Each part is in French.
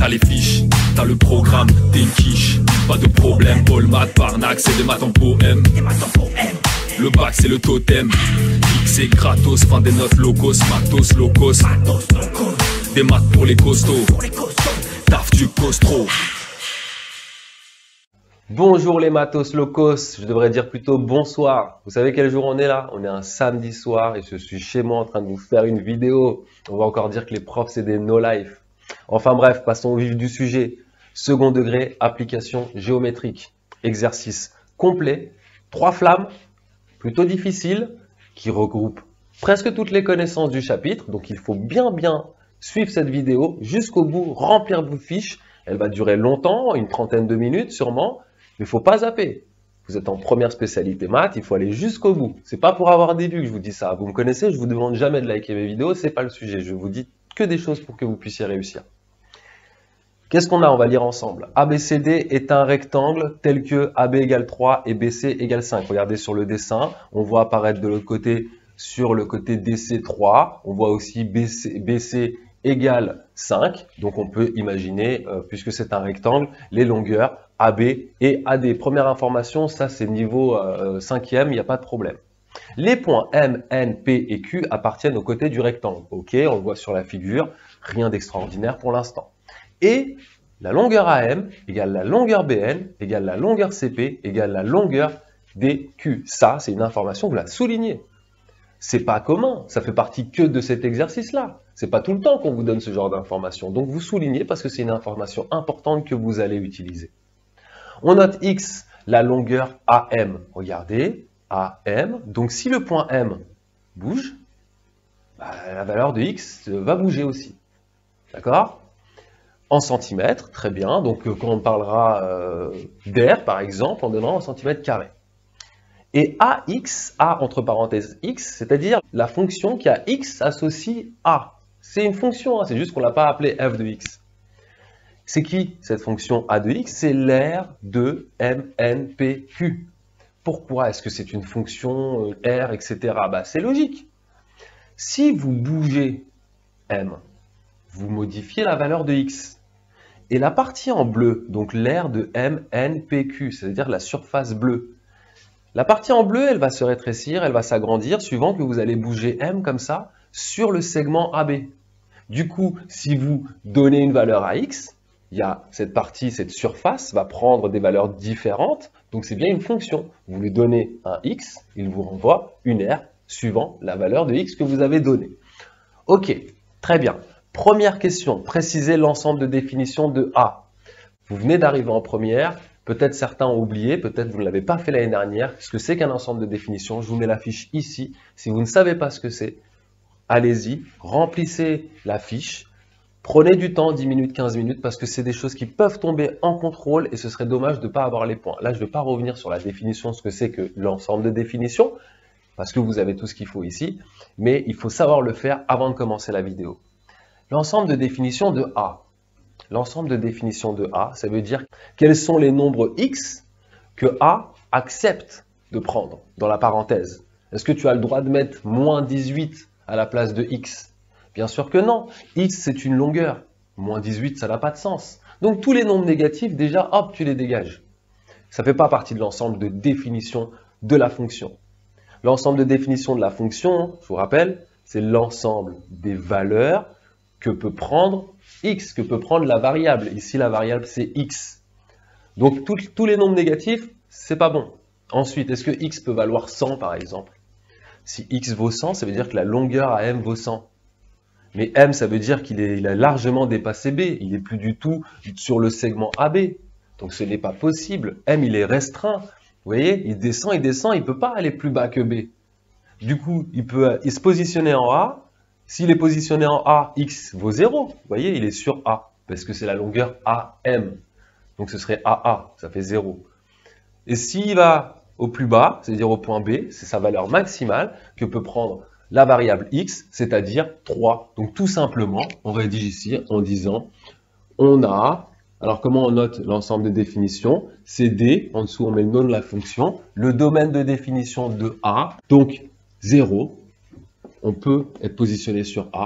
t'as les fiches, t'as le programme, t'es une quiche. Pas de problème, Paul, maths, Parnac, c'est des maths en poème. Le bac c'est le totem, X c'est gratos, fin des notes locos, matos, locos. Des maths pour les costauds, taf du costro. Bonjour les matos locos, je devrais dire plutôt bonsoir. Vous savez quel jour on est là? On est un samedi soir et je suis chez moi en train de vous faire une vidéo. On va encore dire que les profs c'est des no-life. Enfin bref, passons au vif du sujet. Second degré, application géométrique. Exercice complet, 3 flammes, plutôt difficile, qui regroupe presque toutes les connaissances du chapitre. Donc il faut bien suivre cette vidéo jusqu'au bout, remplir vos fiches. Elle va durer longtemps, une trentaine de minutes sûrement. Mais il ne faut pas zapper. Vous êtes en première spécialité maths, il faut aller jusqu'au bout. C'est pas pour avoir des vues que je vous dis ça. Vous me connaissez, je vous demande jamais de liker mes vidéos, c'est pas le sujet. Je vous dis que des choses pour que vous puissiez réussir. Qu'est-ce qu'on a? On va lire ensemble. ABCD est un rectangle tel que AB égale 3 et BC égale 5. Regardez sur le dessin, on voit apparaître de l'autre côté, sur le côté DC 3. On voit aussi BC égale 5. Donc on peut imaginer, puisque c'est un rectangle, les longueurs AB et AD. Première information, ça c'est niveau 5e, il n'y a pas de problème. Les points M, N, P et Q appartiennent aux côtés du rectangle. Ok, on le voit sur la figure, rien d'extraordinaire pour l'instant. Et la longueur AM égale la longueur BN égale la longueur CP égale la longueur DQ. Ça, c'est une information, vous la soulignez. C'est pas commun, ça fait partie que de cet exercice-là. C'est pas tout le temps qu'on vous donne ce genre d'informations. Donc vous soulignez parce que c'est une information importante que vous allez utiliser. On note X, la longueur AM. Regardez, AM. Donc si le point M bouge, la valeur de X va bouger aussi. D'accord? En centimètres, très bien. Donc quand on parlera d'air, par exemple, on donnera en centimètres carrés. Et AX, A entre parenthèses X, c'est-à-dire la fonction qui a X associe A. C'est une fonction, hein, c'est juste qu'on ne l'a pas appelée f de X. C'est qui cette fonction A de X? C'est l'aire de MNPQ. Pourquoi est-ce que c'est une fonction R, etc. C'est logique. Si vous bougez M, vous modifiez la valeur de X. Et la partie en bleu, donc l'aire de MNPQ, c'est-à-dire la surface bleue. La partie en bleu, elle va se rétrécir, elle va s'agrandir suivant que vous allez bouger M comme ça sur le segment AB. Du coup, si vous donnez une valeur à X, il y a cette partie, cette surface va prendre des valeurs différentes. Donc c'est bien une fonction. Vous lui donnez un X, il vous renvoie une R suivant la valeur de X que vous avez donnée. Ok, très bien. Première question, précisez l'ensemble de définition de A. Vous venez d'arriver en première, peut-être certains ont oublié, peut-être vous ne l'avez pas fait l'année dernière. Ce que c'est qu'un ensemble de définition, je vous mets la fiche ici. Si vous ne savez pas ce que c'est, allez-y, remplissez la fiche. Prenez du temps, 10 minutes, 15 minutes, parce que c'est des choses qui peuvent tomber en contrôle et ce serait dommage de ne pas avoir les points. Là, je ne vais pas revenir sur la définition, ce que c'est que l'ensemble de définition, parce que vous avez tout ce qu'il faut ici, mais il faut savoir le faire avant de commencer la vidéo. L'ensemble de définition de A. L'ensemble de définition de A, ça veut dire quels sont les nombres X que A accepte de prendre dans la parenthèse. Est-ce que tu as le droit de mettre moins 18 à la place de X? Bien sûr que non. X, c'est une longueur. Moins 18, ça n'a pas de sens. Donc tous les nombres négatifs, déjà, hop, tu les dégages. Ça ne fait pas partie de l'ensemble de définition de la fonction. L'ensemble de définition de la fonction, je vous rappelle, c'est l'ensemble des valeurs que peut prendre X, que peut prendre la variable. Ici, la variable, c'est X. Donc tous les nombres négatifs, c'est pas bon. Ensuite, est-ce que X peut valoir 100, par exemple? Si X vaut 100, ça veut dire que la longueur à M vaut 100. Mais M, ça veut dire qu'il a largement dépassé B. Il n'est plus du tout sur le segment AB. Donc ce n'est pas possible. M, il est restreint. Vous voyez, il descend, il ne peut pas aller plus bas que B. Du coup, il peut se positionner en A. S'il est positionné en A, X vaut 0. Vous voyez, il est sur A. Parce que c'est la longueur AM. Donc ce serait AA, ça fait 0. Et s'il va au plus bas, c'est-à-dire au point B, c'est sa valeur maximale que peut prendre la variable X, c'est-à-dire 3. Donc tout simplement, on rédige ici en disant, on a, alors comment on note l'ensemble de définition? C'est D, en dessous on met le nom de la fonction, le domaine de définition de A, donc 0, on peut être positionné sur A,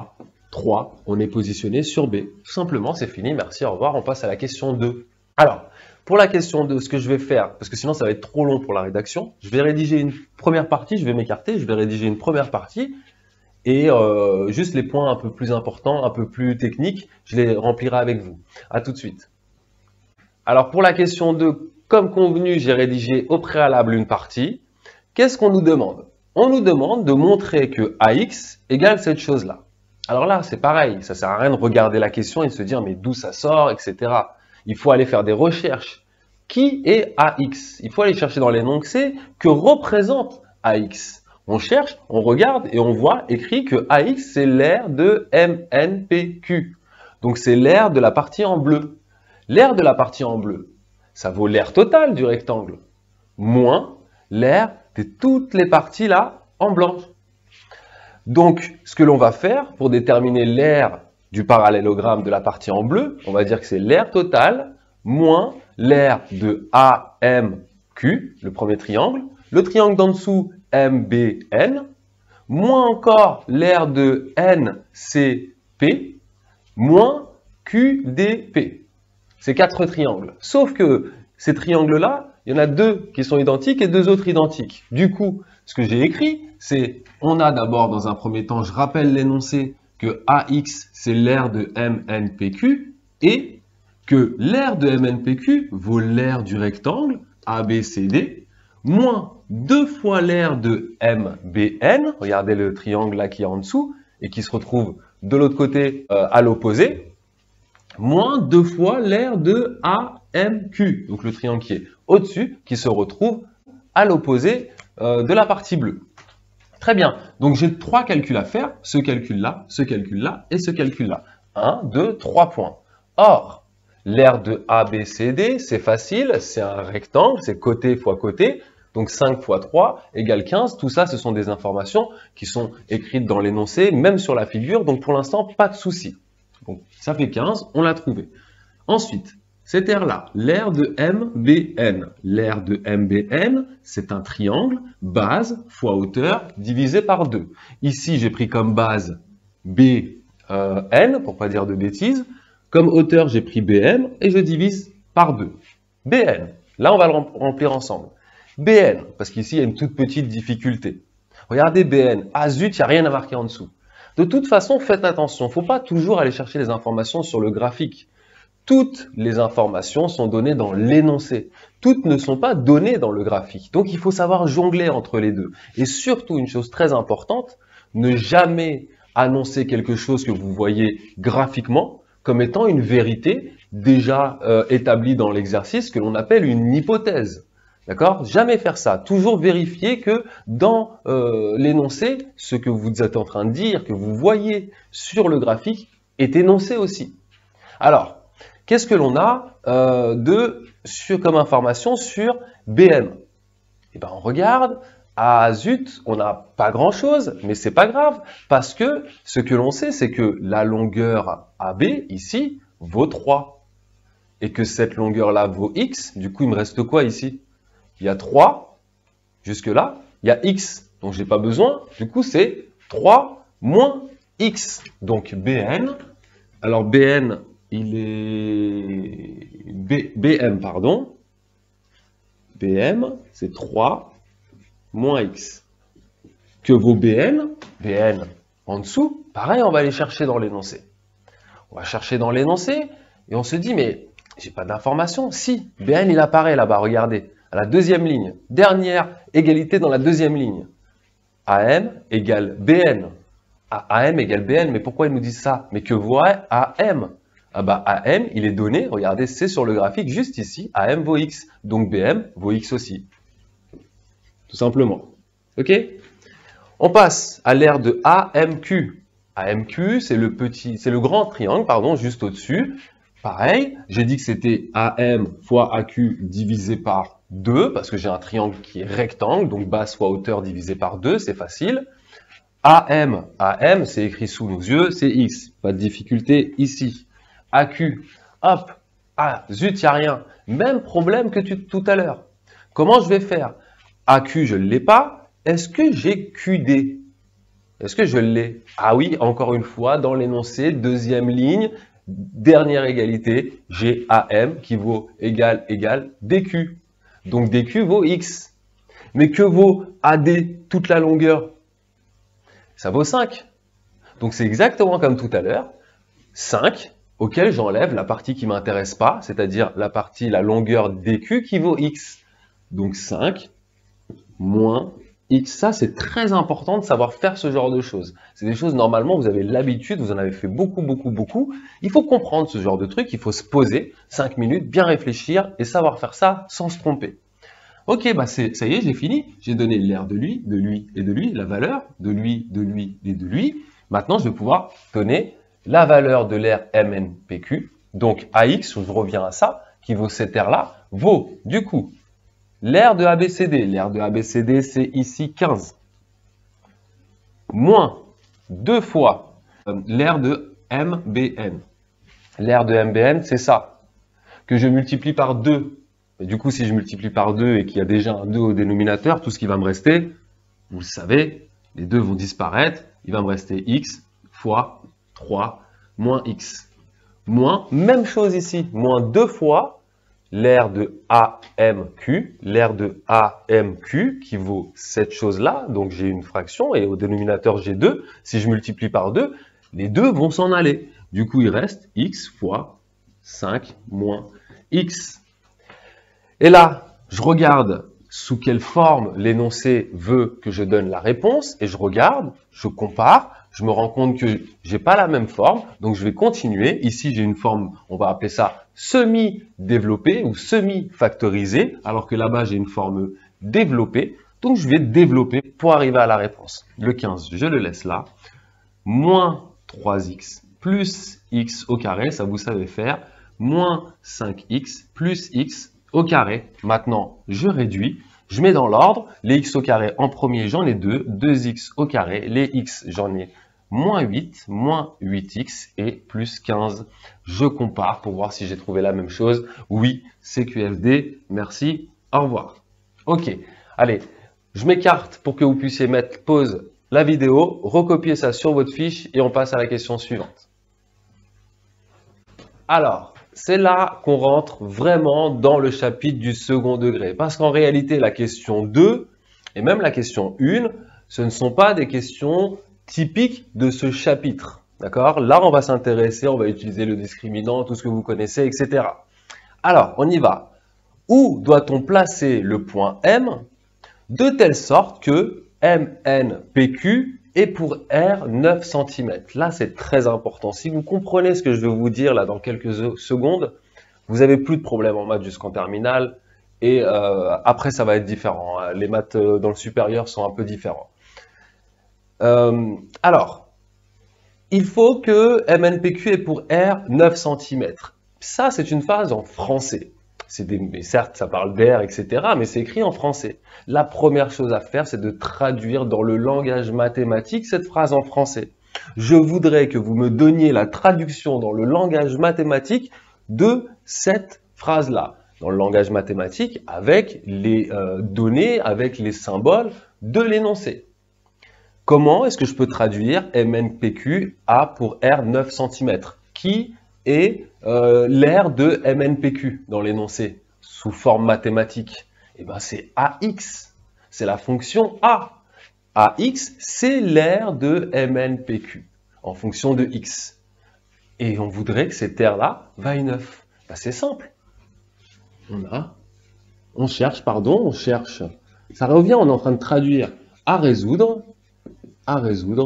3, on est positionné sur B. Tout simplement, c'est fini, merci, au revoir, on passe à la question 2. Alors, pour la question 2, ce que je vais faire, parce que sinon ça va être trop long pour la rédaction, je vais rédiger une première partie, je vais m'écarter, je vais rédiger une première partie, et juste les points un peu plus importants, un peu plus techniques, je les remplirai avec vous. À tout de suite. Alors pour la question 2, comme convenu, j'ai rédigé au préalable une partie. Qu'est-ce qu'on nous demande? On nous demande de montrer que AX égale cette chose-là. Alors là, c'est pareil, ça sert à rien de regarder la question et de se dire mais d'où ça sort, etc. Il faut aller faire des recherches. Qui est AX? Il faut aller chercher dans l'énoncé que représente AX. On cherche, on regarde et on voit écrit que AX c'est l'aire de MNPQ. Donc c'est l'aire de la partie en bleu. L'aire de la partie en bleu, ça vaut l'aire totale du rectangle, moins l'aire de toutes les parties là en blanc. Donc, ce que l'on va faire pour déterminer l'aire du parallélogramme de la partie en bleu, on va dire que c'est l'aire totale moins l'aire de AMQ, le premier triangle, le triangle d'en dessous MBN, moins encore l'aire de NCP, moins QDP. C'est 4 triangles. Sauf que ces triangles-là, il y en a 2 qui sont identiques et 2 autres identiques. Du coup, ce que j'ai écrit, c'est, on a d'abord dans un premier temps, je rappelle l'énoncé, que AX c'est l'aire de MNPQ et que l'aire de MNPQ vaut l'aire du rectangle ABCD moins 2 fois l'aire de MBN, regardez le triangle là qui est en dessous et qui se retrouve de l'autre côté à l'opposé, moins 2 fois l'aire de AMQ, donc le triangle qui est au-dessus, qui se retrouve à l'opposé de la partie bleue. Très bien, donc j'ai 3 calculs à faire, ce calcul-là, ce calcul-là et ce calcul-là. 1, 2, 3 points. Or, l'aire de ABCD, c'est facile, c'est un rectangle, c'est côté fois côté, donc 5 fois 3 égale 15. Tout ça, ce sont des informations qui sont écrites dans l'énoncé, même sur la figure, donc pour l'instant, pas de souci. Donc ça fait 15, on l'a trouvé. Ensuite, cette aire-là, l'aire de MBN. L'aire de MBN, c'est un triangle, base fois hauteur, divisé par 2. Ici, j'ai pris comme base BN, pour pas dire de bêtises. Comme hauteur, j'ai pris BM et je divise par 2. BN, là on va le remplir ensemble. BN, parce qu'ici il y a une toute petite difficulté. Regardez BN, ah zut, il n'y a rien à marquer en dessous. De toute façon, faites attention, il ne faut pas toujours aller chercher les informations sur le graphique. Toutes les informations sont données dans l'énoncé. Toutes ne sont pas données dans le graphique. Donc il faut savoir jongler entre les deux. Et surtout, une chose très importante, ne jamais annoncer quelque chose que vous voyez graphiquement comme étant une vérité déjà établie dans l'exercice que l'on appelle une hypothèse. D'accord? Jamais faire ça. Toujours vérifier que dans l'énoncé, ce que vous êtes en train de dire, que vous voyez sur le graphique, est énoncé aussi. Alors, qu'est-ce que l'on a comme information sur BM? Eh bien, on regarde. Ah zut, on n'a pas grand-chose, mais c'est pas grave, parce que ce que l'on sait, c'est que la longueur AB, ici, vaut 3. Et que cette longueur-là vaut X, du coup, il me reste quoi ici? Il y a 3, jusque-là, il y a X, donc j'ai pas besoin, du coup, c'est 3 moins X. Donc BN, alors BN, il est... BM, pardon. BM, c'est 3 moins X. Que vaut BN? BN en dessous, pareil, on va aller chercher dans l'énoncé. On va chercher dans l'énoncé et on se dit, mais j'ai pas d'information. Si, BN, il apparaît là-bas, regardez, à la deuxième ligne. Dernière égalité dans la deuxième ligne. AM égale BN. AM égale BN, mais pourquoi ils nous disent ça? Mais que vaut AM? Ah bah AM, il est donné, regardez, c'est sur le graphique juste ici, AM vaut X, donc BM vaut X aussi. Tout simplement. Ok? On passe à l'aire de AMQ. AMQ, c'est le grand triangle, pardon, juste au-dessus. Pareil, j'ai dit que c'était AM fois AQ divisé par 2, parce que j'ai un triangle qui est rectangle, donc base fois hauteur divisé par 2, c'est facile. AM, c'est écrit sous nos yeux, c'est X. Pas de difficulté ici. AQ, hop, ah, zut, il n'y a rien. Même problème que tout à l'heure. Comment je vais faire? AQ, je ne l'ai pas. Est-ce que j'ai QD? Est-ce que je l'ai? Ah oui, encore une fois, dans l'énoncé, deuxième ligne, dernière égalité, j'ai AM qui vaut égal DQ. Donc DQ vaut X. Mais que vaut AD toute la longueur? Ça vaut 5. Donc c'est exactement comme tout à l'heure. 5 auquel j'enlève la partie qui ne m'intéresse pas, c'est-à-dire la longueur DQ qui vaut X. Donc 5 moins X. Ça, c'est très important de savoir faire ce genre de choses. C'est des choses, normalement, vous avez l'habitude, vous en avez fait beaucoup. Il faut comprendre ce genre de truc, il faut se poser 5 minutes, bien réfléchir et savoir faire ça sans se tromper. Ok, bah ça y est, j'ai fini. J'ai donné l'air de lui et de lui, la valeur de lui et de lui. Maintenant, je vais pouvoir donner la valeur de l'air MNPQ. Donc AX, je reviens à ça, qui vaut cet air-là, vaut du coup l'air de ABCD. L'air de ABCD, c'est ici 15. Moins 2 fois l'air de MBN. L'air de MBN, c'est ça, que je multiplie par 2. Et du coup, si je multiplie par 2 et qu'il y a déjà un 2 au dénominateur, tout ce qui va me rester, vous le savez, les 2 vont disparaître. Il va me rester x fois 3 moins x. Moins, même chose ici, moins 2 fois l'air de AMQ, l'air de AMQ qui vaut cette chose-là. Donc j'ai une fraction et au dénominateur j'ai 2. Si je multiplie par 2, les 2 vont s'en aller. Du coup, il reste x fois 5 moins x. Et là, je regarde sous quelle forme l'énoncé veut que je donne la réponse, et je regarde, je compare, je me rends compte que j'ai pas la même forme, donc je vais continuer. Ici, j'ai une forme, on va appeler ça semi-développée ou semi-factorisée, alors que là-bas, j'ai une forme développée. Donc, je vais développer pour arriver à la réponse. Le 15, je le laisse là. Moins 3x plus x au carré, ça vous savez faire, moins 5x plus x au carré. Maintenant, je réduis, je mets dans l'ordre, les x au carré en premier, j'en ai 2, 2x au carré, les x, j'en ai moins 8, moins 8x et plus 15. Je compare pour voir si j'ai trouvé la même chose. Oui, c'est QFD, merci, au revoir. Ok, allez, je m'écarte pour que vous puissiez mettre pause la vidéo, recopier ça sur votre fiche et on passe à la question suivante. Alors, c'est là qu'on rentre vraiment dans le chapitre du second degré. Parce qu'en réalité, la question 2 et même la question 1, ce ne sont pas des questions typiques de ce chapitre. D'accord? Là, on va s'intéresser, on va utiliser le discriminant, tout ce que vous connaissez, etc. Alors, on y va. Où doit-on placer le point M de telle sorte que MNPQ et pour R, 9 cm. Là, c'est très important. Si vous comprenez ce que je vais vous dire là dans quelques secondes, vous n'avez plus de problème en maths jusqu'en terminale. Et après, ça va être différent. Les maths dans le supérieur sont un peu différents. Alors, il faut que MNPQ ait pour R 9 cm. Ça, c'est une phrase en français. Mais certes, ça parle d'air, etc., mais c'est écrit en français. La première chose à faire, c'est de traduire dans le langage mathématique cette phrase en français. Je voudrais que vous me donniez la traduction dans le langage mathématique de cette phrase-là. Dans le langage mathématique, avec les données, avec les symboles de l'énoncé. Comment est-ce que je peux traduire MNPQ A pour R 9 cm? Qui est l'air de MNPQ dans l'énoncé sous forme mathématique? Eh bien, c'est AX. C'est la fonction A. AX, c'est l'air de MNPQ en fonction de X. Et on voudrait que cet air-là vaille 9. Ben, c'est simple. On cherche. Ça revient, on est en train de traduire à résoudre, A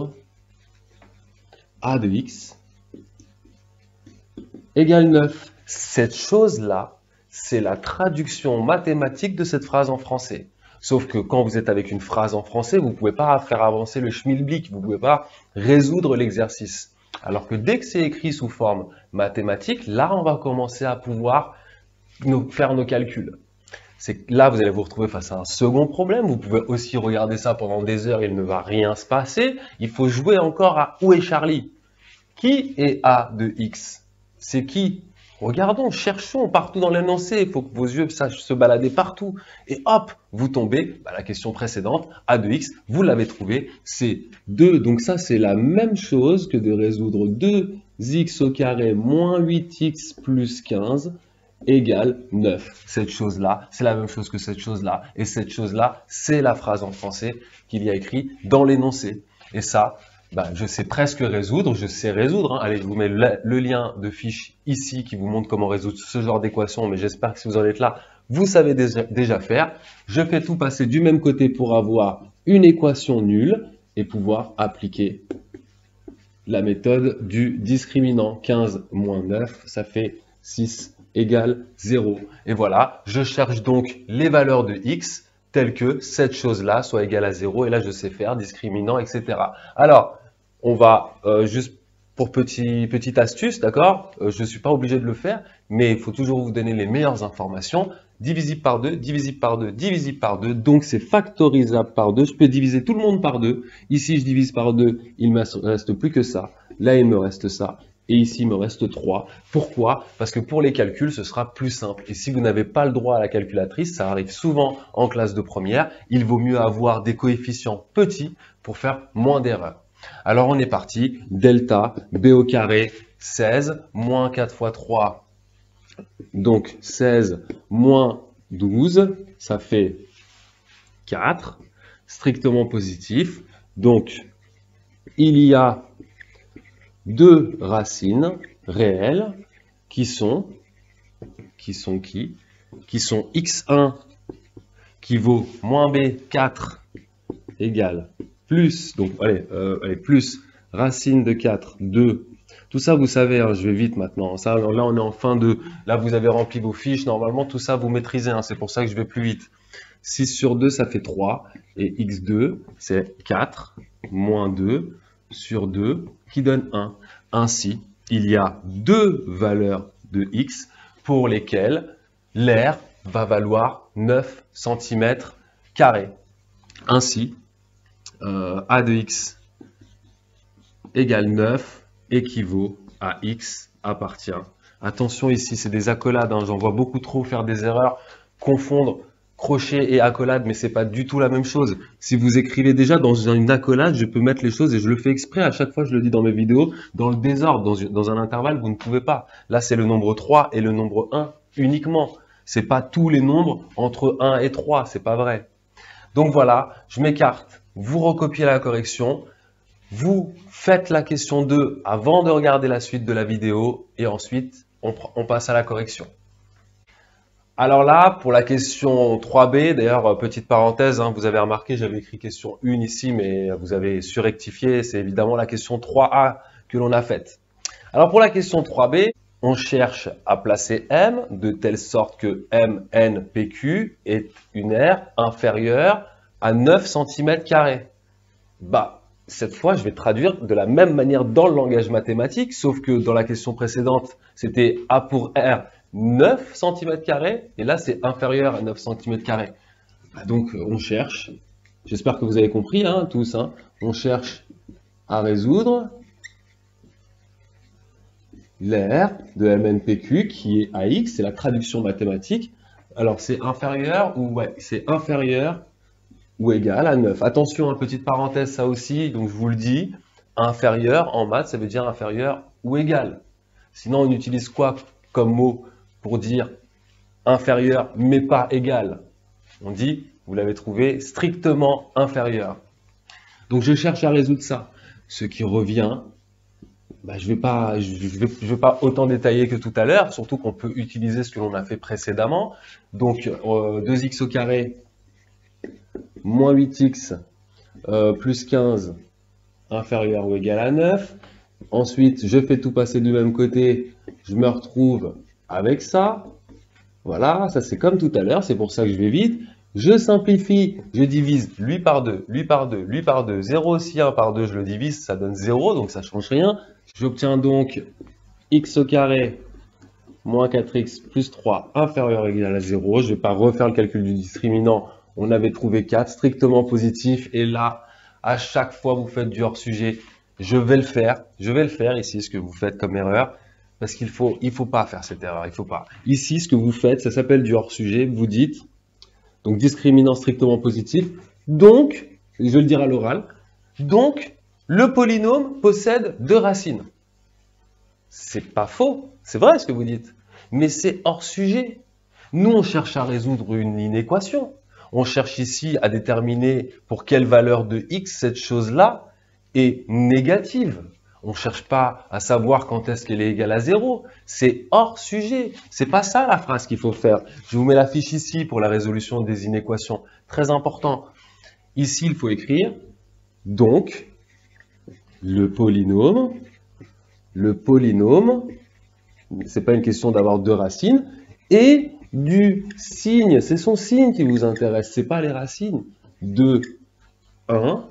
de X égale 9. Cette chose-là, c'est la traduction mathématique de cette phrase en français. Sauf que quand vous êtes avec une phrase en français, vous ne pouvez pas faire avancer le schmilblick, vous ne pouvez pas résoudre l'exercice. Alors que dès que c'est écrit sous forme mathématique, là, on va commencer à pouvoir faire nos calculs. C'est que là, vous allez vous retrouver face à un second problème. Vous pouvez aussi regarder ça pendant des heures, il ne va rien se passer. Il faut jouer encore à où est Charlie? Qui est A de X? C'est qui? Regardons, cherchons partout dans l'énoncé. Il faut que vos yeux sachent se balader partout. Et hop, vous tombez, la question précédente, a de x, vous l'avez trouvé, c'est 2. Donc ça, c'est la même chose que de résoudre 2x au carré moins 8x plus 15 égale 9. Cette chose-là, c'est la même chose que cette chose-là. Et cette chose-là, c'est la phrase en français qu'il y a écrit dans l'énoncé. Et ça, je sais presque résoudre, je sais résoudre. Allez, je vous mets le lien de fiche ici qui vous montre comment résoudre ce genre d'équation, mais j'espère que si vous en êtes là, vous savez déjà faire. Je fais tout passer du même côté pour avoir une équation nulle et pouvoir appliquer la méthode du discriminant. 15 moins 9, ça fait 6 égale 0. Et voilà, je cherche donc les valeurs de x telles que cette chose-là soit égale à 0. Et là, je sais faire discriminant, etc. Alors, on va juste pour petite astuce, d'accord? Je ne suis pas obligé de le faire, mais il faut toujours vous donner les meilleures informations. Divisible par 2, divisible par 2, divisible par 2. Donc, c'est factorisable par 2. Je peux diviser tout le monde par 2. Ici, je divise par 2. Il ne me reste plus que ça. Là, il me reste ça. Et ici, il me reste 3. Pourquoi? Parce que pour les calculs, ce sera plus simple. Et si vous n'avez pas le droit à la calculatrice, ça arrive souvent en classe de première, il vaut mieux avoir des coefficients petits pour faire moins d'erreurs. Alors, on est parti. Delta b au carré 16 moins 4 fois 3. Donc, 16 moins 12, ça fait 4. Strictement positif. Donc, il y a deux racines réelles qui sont x1 qui vaut moins b4 égale plus, donc allez, plus racine de 4, 2. Tout ça, vous savez, hein, je vais vite maintenant. Ça, là, on est en fin de... Là, vous avez rempli vos fiches. Normalement, tout ça, vous maîtrisez. Hein, c'est pour ça que je vais plus vite. 6 sur 2, ça fait 3. Et x2, c'est 4 moins 2 sur 2 qui donne 1. Ainsi, il y a deux valeurs de x pour lesquelles l'air va valoir 9 cm². Ainsi, a de x égale 9 équivaut à x appartient. Attention ici, c'est des accolades, hein, j'en vois beaucoup trop faire des erreurs, confondre crochet et accolade, mais c'est pas du tout la même chose. Si vous écrivez déjà dans une accolade, je peux mettre les choses, et je le fais exprès, à chaque fois je le dis dans mes vidéos, dans le désordre, dans un intervalle, vous ne pouvez pas. Là, c'est le nombre 3 et le nombre 1 uniquement. C'est pas tous les nombres entre 1 et 3, c'est pas vrai. Donc voilà, je m'écarte, vous recopiez la correction, vous faites la question 2 avant de regarder la suite de la vidéo, et ensuite, on passe à la correction. Alors là, pour la question 3b, d'ailleurs, petite parenthèse, hein, vous avez remarqué, j'avais écrit question 1 ici, mais vous avez surrectifié, c'est évidemment la question 3a que l'on a faite. Alors pour la question 3b, on cherche à placer m de telle sorte que MNPQ est une aire inférieure à 9 cm². Cette fois, je vais traduire de la même manière dans le langage mathématique, sauf que dans la question précédente, c'était A pour R 9 cm², et là, c'est inférieur à 9 cm². Donc, on cherche, j'espère que vous avez compris, hein, tous, hein, on cherche à résoudre l'aire de MNPQ qui est AX, c'est la traduction mathématique. Alors, c'est inférieur ou ouais, c'est inférieur ou égal à 9. Attention, une petite parenthèse, ça aussi, donc je vous le dis, inférieur en maths, ça veut dire inférieur ou égal. Sinon, on utilise quoi comme mot pour dire inférieur mais pas égal? On dit, vous l'avez trouvé, strictement inférieur. Donc, je cherche à résoudre ça. Ce qui revient, je vais pas autant détailler que tout à l'heure, surtout qu'on peut utiliser ce que l'on a fait précédemment. Donc, 2x au carré moins 8x plus 15 inférieur ou égal à 9. Ensuite, je fais tout passer du même côté. Je me retrouve avec ça. Voilà, ça c'est comme tout à l'heure. C'est pour ça que je vais vite. Je simplifie. Je divise lui par 2, lui par 2, lui par 2. 0 aussi, 1 par 2, je le divise. Ça donne 0, donc ça ne change rien. J'obtiens donc x au carré moins 4x plus 3 inférieur ou égal à 0. Je ne vais pas refaire le calcul du discriminant. On avait trouvé 4, strictement positif. Et là, à chaque fois vous faites du hors-sujet, je vais le faire ici, ce que vous faites comme erreur. parce qu'il faut pas faire cette erreur, il faut pas. Ici, ce que vous faites, ça s'appelle du hors-sujet, vous dites, donc discriminant strictement positif, donc, je vais le dire à l'oral, donc, le polynôme possède 2 racines. C'est pas faux, c'est vrai ce que vous dites, mais c'est hors sujet. Nous, on cherche à résoudre une inéquation. On cherche ici à déterminer pour quelle valeur de x cette chose-là est négative. On ne cherche pas à savoir quand est-ce qu'elle est égale à 0. C'est hors sujet. C'est pas ça la phrase qu'il faut faire. Je vous mets la fiche ici pour la résolution des inéquations. Très important. Ici, il faut écrire donc le polynôme, c'est pas une question d'avoir 2 racines, et du signe, c'est son signe qui vous intéresse, c'est pas les racines, de 1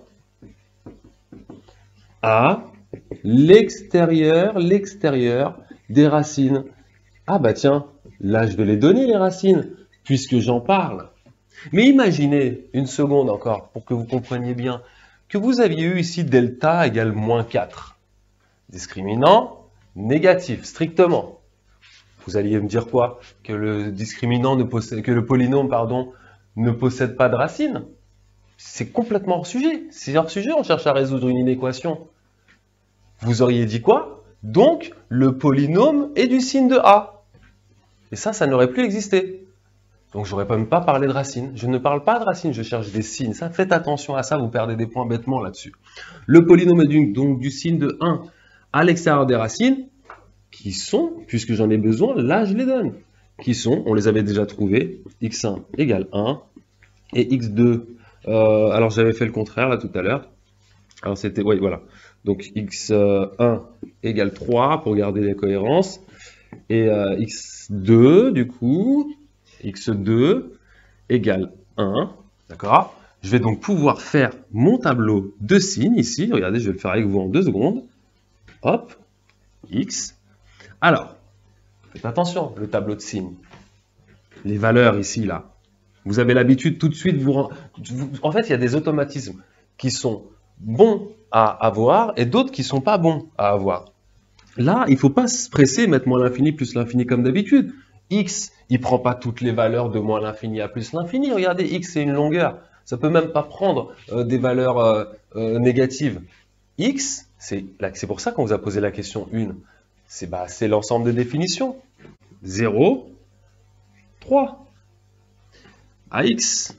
à l'extérieur des racines. Ah bah tiens, là je vais les donner les racines, puisque j'en parle. Mais imaginez, une seconde encore, pour que vous compreniez bien, que vous aviez eu ici delta égale moins 4. Discriminant négatif, strictement. Vous alliez me dire quoi? Que le discriminant que le polynôme, pardon, ne possède pas de racines? C'est complètement hors sujet. C'est hors sujet, on cherche à résoudre une inéquation. Vous auriez dit quoi? Donc, le polynôme est du signe de A. Et ça n'aurait plus existé. Donc, je n'aurais même pas parlé de racines. Je ne parle pas de racines, je cherche des signes. Ça, faites attention à ça, vous perdez des points bêtement là-dessus. Le polynôme est donc du signe de 1 à l'extérieur des racines, qui sont, puisque j'en ai besoin, là je les donne. Qui sont, on les avait déjà trouvés, x1 égale 1, et x2, alors j'avais fait le contraire là tout à l'heure. Alors c'était, oui voilà, donc x1 égale 3 pour garder les cohérences, et x2 du coup, x2 égale 1, d'accord? Je vais donc pouvoir faire mon tableau de signes ici, regardez, je vais le faire avec vous en 2 secondes. Hop, x. Alors, faites attention, le tableau de signes. Les valeurs ici, là. Vous avez l'habitude tout de suite, en fait, il y a des automatismes qui sont bons à avoir et d'autres qui ne sont pas bons à avoir. Là, il ne faut pas se presser, mettre moins l'infini plus l'infini comme d'habitude. X, il ne prend pas toutes les valeurs de moins l'infini à plus l'infini. Regardez, x, c'est une longueur. Ça ne peut même pas prendre des valeurs négatives. X, c'est pour ça qu'on vous a posé la question 1. C'est l'ensemble des définitions. 0, 3. À x,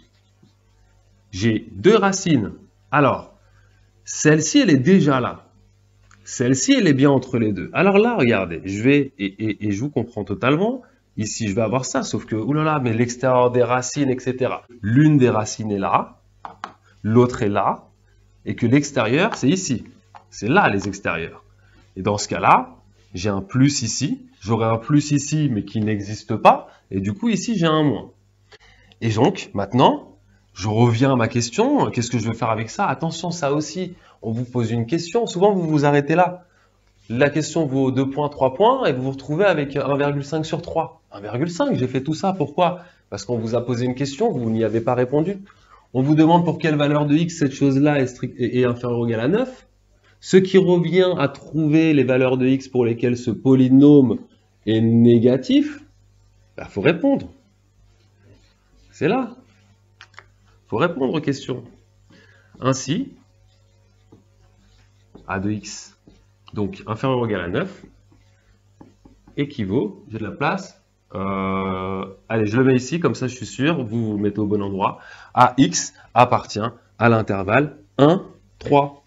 j'ai 2 racines. Alors, celle-ci, elle est déjà là. Celle-ci, elle est bien entre les deux. Alors là, regardez, je vais, et je vous comprends totalement, ici, je vais avoir ça, sauf que, oulala, mais l'extérieur des racines, etc. L'une des racines est là, l'autre est là, et que l'extérieur, c'est ici. C'est là, les extérieurs. Et dans ce cas-là, j'ai un plus ici, j'aurai un plus ici, mais qui n'existe pas, et du coup, ici, j'ai un moins. Et donc, maintenant, je reviens à ma question, qu'est-ce que je veux faire avec ça? Attention, ça aussi, on vous pose une question, souvent vous vous arrêtez là. La question vaut 2 points, 3 points, et vous vous retrouvez avec 1,5 sur 3. 1,5, j'ai fait tout ça, pourquoi? Parce qu'on vous a posé une question, vous n'y avez pas répondu. On vous demande pour quelle valeur de x cette chose-là est inférieure ou égale à 9. Ce qui revient à trouver les valeurs de x pour lesquelles ce polynôme est négatif, il faut répondre. C'est là. Il faut répondre aux questions. Ainsi, a de x, donc inférieur ou égal à 9, équivaut, j'ai de la place, allez, je le mets ici, comme ça je suis sûr, vous vous mettez au bon endroit, à x appartient à l'intervalle 1, 3.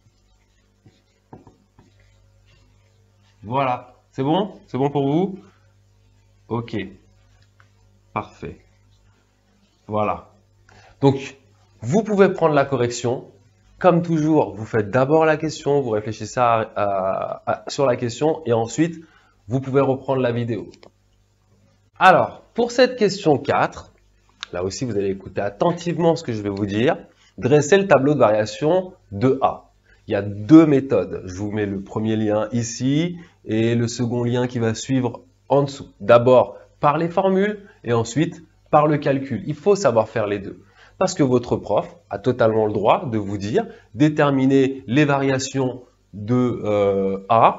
Voilà, c'est bon? C'est bon pour vous? Ok, parfait. Voilà. Donc, vous pouvez prendre la correction. Comme toujours, vous faites d'abord la question, vous réfléchissez sur la question et ensuite, vous pouvez reprendre la vidéo. Alors, pour cette question 4, là aussi, vous allez écouter attentivement ce que je vais vous dire. Dressez le tableau de variation de A. Il y a 2 méthodes. Je vous mets le premier lien ici et le second lien qui va suivre en dessous. D'abord, par les formules et ensuite, par le calcul. Il faut savoir faire les deux. Parce que votre prof a totalement le droit de vous dire déterminer les variations de A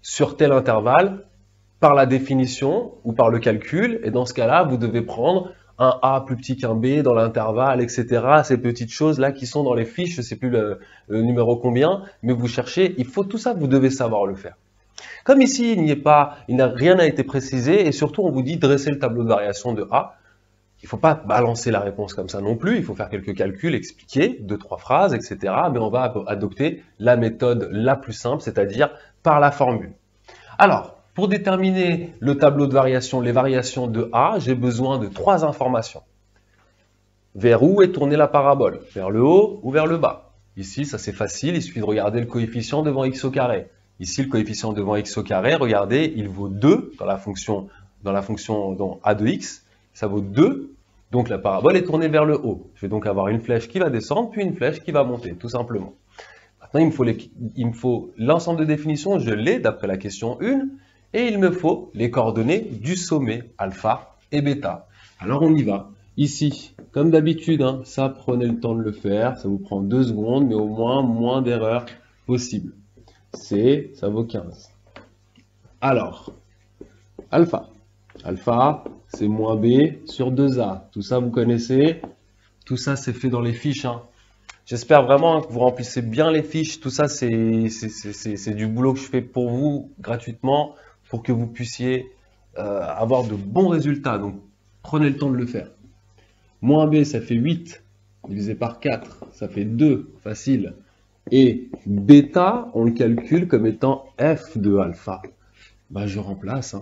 sur tel intervalle par la définition ou par le calcul. Et dans ce cas-là, vous devez prendre un A plus petit qu'un B dans l'intervalle, etc. Ces petites choses-là qui sont dans les fiches, je ne sais plus le numéro combien, mais vous cherchez, il faut tout ça, vous devez savoir le faire. Comme ici, rien n'a été précisé, et surtout, on vous dit dresser le tableau de variation de A. Il ne faut pas balancer la réponse comme ça non plus, il faut faire quelques calculs, expliquer, 2-3 phrases, etc. Mais on va adopter la méthode la plus simple, c'est-à-dire par la formule. Alors, pour déterminer le tableau de variation, les variations de A, j'ai besoin de 3 informations. Vers où est tournée la parabole? Vers le haut ou vers le bas? Ici, ça c'est facile, il suffit de regarder le coefficient devant x au carré. Ici, le coefficient devant x au carré, regardez, il vaut 2 dans la fonction dans a de x, ça vaut 2, donc la parabole est tournée vers le haut. Je vais donc avoir une flèche qui va descendre, puis une flèche qui va monter, tout simplement. Maintenant, il me faut l'ensemble de définitions, je l'ai d'après la question 1, et il me faut les coordonnées du sommet, alpha et bêta. Alors on y va. Ici, comme d'habitude, ça prenez le temps de le faire, ça vous prend 2 secondes, mais au moins d'erreurs possible. C, ça vaut 15. Alors, alpha. Alpha, c'est moins B sur 2A. Tout ça, vous connaissez. Tout ça, c'est fait dans les fiches. J'espère vraiment que vous remplissez bien les fiches. Tout ça, c'est du boulot que je fais pour vous gratuitement pour que vous puissiez avoir de bons résultats. Donc, prenez le temps de le faire. Moins B, ça fait 8 divisé par 4. Ça fait 2, facile. Et bêta, on le calcule comme étant f de alpha. Je remplace.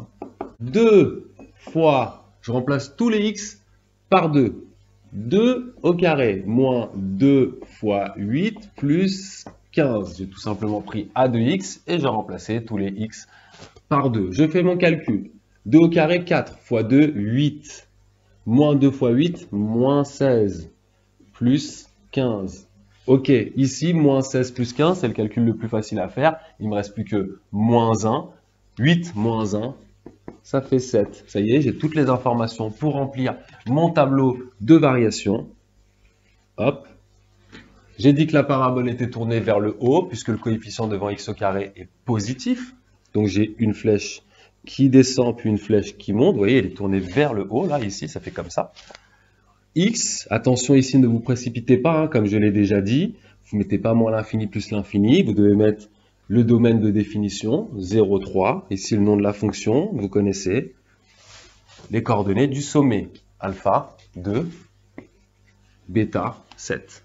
2 fois, je remplace tous les x par 2. 2 au carré, moins 2 fois 8 plus 15. J'ai tout simplement pris a de x et j'ai remplacé tous les x par 2. Je fais mon calcul. 2 au carré, 4 fois 2, 8. Moins 2 fois 8, moins 16. Plus 15. Ok, ici, moins 16 plus 15, c'est le calcul le plus facile à faire. Il ne me reste plus que moins 1. 8 moins 1, ça fait 7. Ça y est, j'ai toutes les informations pour remplir mon tableau de variation. Hop. J'ai dit que la parabole était tournée vers le haut, puisque le coefficient devant x au carré est positif. Donc j'ai une flèche qui descend, puis une flèche qui monte. Vous voyez, elle est tournée vers le haut, là, ici, ça fait comme ça. X, attention ici, ne vous précipitez pas, comme je l'ai déjà dit. Vous ne mettez pas moins l'infini plus l'infini. Vous devez mettre le domaine de définition, 0,3. Ici, le nom de la fonction, vous connaissez. Les coordonnées du sommet, alpha, 2, bêta, 7.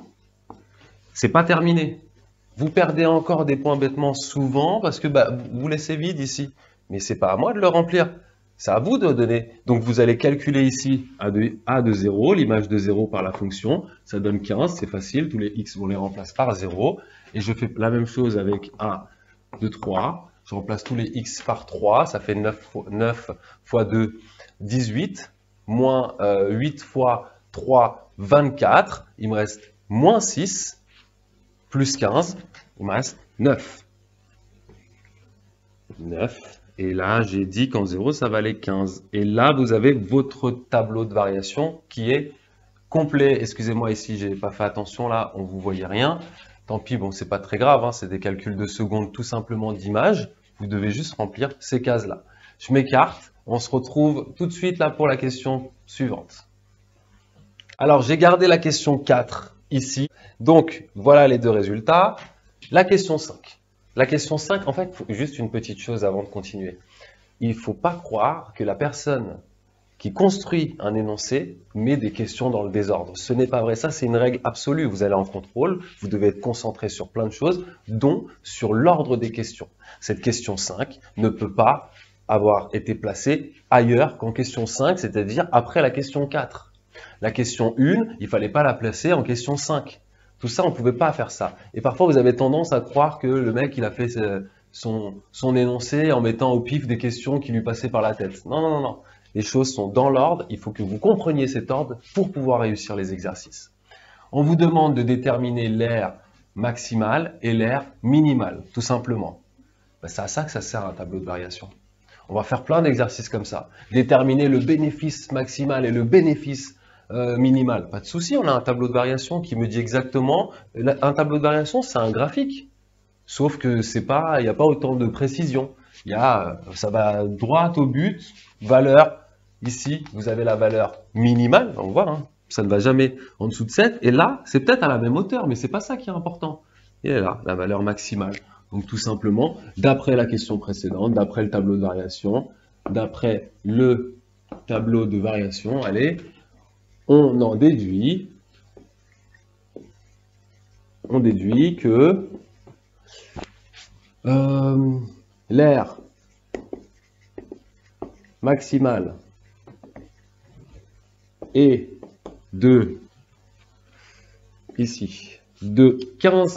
C'est pas terminé. Vous perdez encore des points bêtement souvent parce que vous laissez vide ici. Mais c'est pas à moi de le remplir. C'est à vous de donner. Donc, vous allez calculer ici a de 0, l'image de 0 par la fonction. Ça donne 15, c'est facile. Tous les x, on les remplace par 0. Et je fais la même chose avec a de 3. Je remplace tous les x par 3. Ça fait 9 fois 2, 18. Moins 8 fois 3, 24. Il me reste moins 6. Plus 15. Il me reste 9. 9. Et là, j'ai dit qu'en 0, ça valait 15. Et là, vous avez votre tableau de variation qui est complet. Excusez-moi, ici, j'ai pas fait attention. Là, on ne vous voyait rien. Tant pis, bon, c'est pas très grave. C'est des calculs de secondes, tout simplement d'images. Vous devez juste remplir ces cases-là. Je m'écarte. On se retrouve tout de suite là pour la question suivante. Alors, j'ai gardé la question 4 ici. Donc, voilà les deux résultats. La question 5. La question 5, en fait, juste une petite chose avant de continuer. Il ne faut pas croire que la personne qui construit un énoncé met des questions dans le désordre. Ce n'est pas vrai, ça c'est une règle absolue. Vous allez en contrôle, vous devez être concentré sur plein de choses, dont sur l'ordre des questions. Cette question 5 ne peut pas avoir été placée ailleurs qu'en question 5, c'est-à-dire après la question 4. La question 1, il ne fallait pas la placer en question 5. Tout ça, on ne pouvait pas faire ça. Et parfois, vous avez tendance à croire que le mec, il a fait son énoncé en mettant au pif des questions qui lui passaient par la tête. Non, non, non, non. Les choses sont dans l'ordre. Il faut que vous compreniez cet ordre pour pouvoir réussir les exercices. On vous demande de déterminer l'aire maximale et l'aire minimale, tout simplement. C'est à ça que ça sert un tableau de variation. On va faire plein d'exercices comme ça. Déterminer le bénéfice maximal et le bénéfice minimal. Pas de souci, on a un tableau de variation qui me dit exactement. Un tableau de variation, c'est un graphique. Sauf que il n'y a pas autant de précision. Ça va droit au but, valeur. Ici, vous avez la valeur minimale, on voit, hein, ça ne va jamais en dessous de 7. Et là, c'est peut-être à la même hauteur, mais c'est pas ça qui est important. Et là, la valeur maximale. Donc tout simplement, d'après la question précédente, d'après le tableau de variation, d'après le tableau de variation, allez, on déduit que l'aire maximale est de 15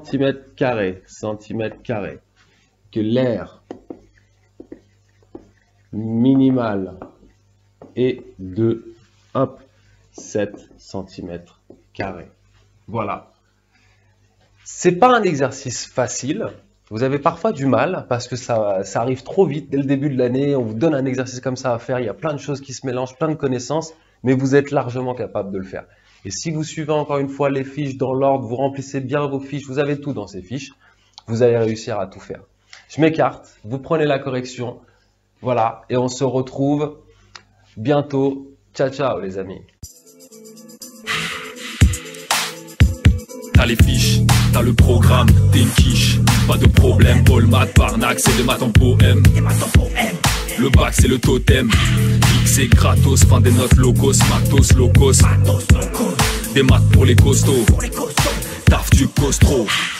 cm², que l'aire minimale est de 7 cm². Voilà. C'est pas un exercice facile. Vous avez parfois du mal parce que ça arrive trop vite dès le début de l'année. On vous donne un exercice comme ça à faire. Il y a plein de choses qui se mélangent, plein de connaissances, mais vous êtes largement capable de le faire. Et si vous suivez encore une fois les fiches dans l'ordre, vous remplissez bien vos fiches, vous avez tout dans ces fiches, vous allez réussir à tout faire. Je m'écarte, vous prenez la correction, voilà, et on se retrouve bientôt. Ciao, ciao les amis. T'as les fiches, t'as le programme, t'es une quiche. Pas de problème, Paul, maths, Parnac, c'est des maths en poème. Le bac c'est le totem, c'est gratos, fin des notes locos, matos locos. Des maths pour les costauds, taf du costro.